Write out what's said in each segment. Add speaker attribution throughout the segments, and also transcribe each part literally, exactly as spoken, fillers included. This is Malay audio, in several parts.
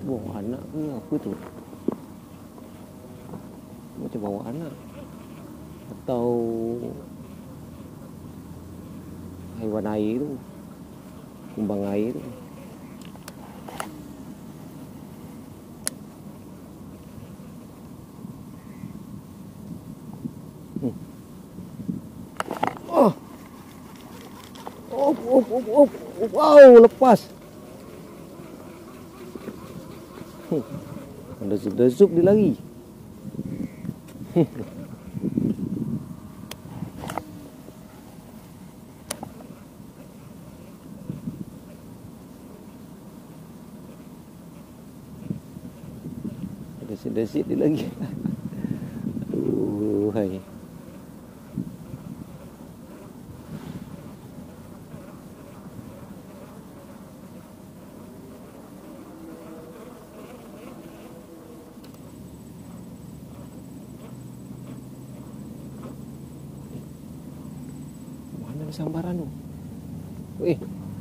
Speaker 1: Bawa anak ke apa tu? Macam bawa anak. Atau haiwan air tu, kumbang air tu. Hmm. Oh. Oh, oh, oh, oh, oh, wow, lepas. Hmm. Desuk-desuk dia lari. Desik-desik dia lagi. Aduh, hai. Mana sambaran tu? Eh,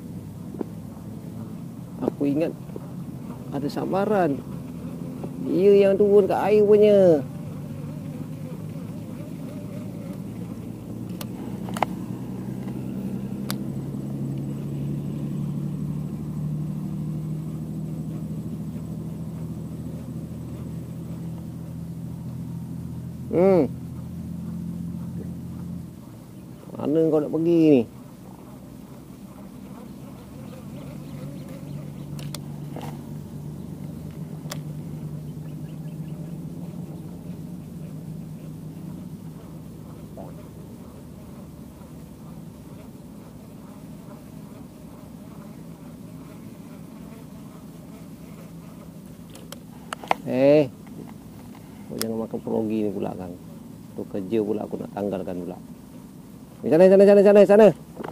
Speaker 1: aku ingat ada sambaran. Dia yang turun kat air punya. Hmm. Mana kau nak pergi ni? Eh, kau jangan makan perogi ni pula kan. Tu kerja pula aku nak tanggalkan pula. Ni sana, sana, sana, sana, sana.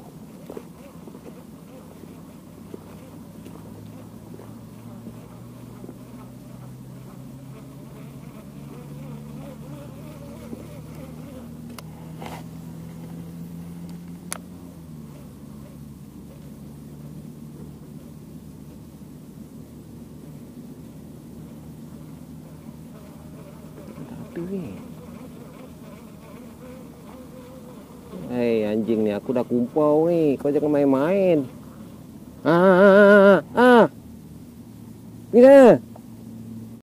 Speaker 1: Hei anjing ni, aku dah kumpau ni. Kau jangan main-main. Ah, ah, ah, ah. Ni sana.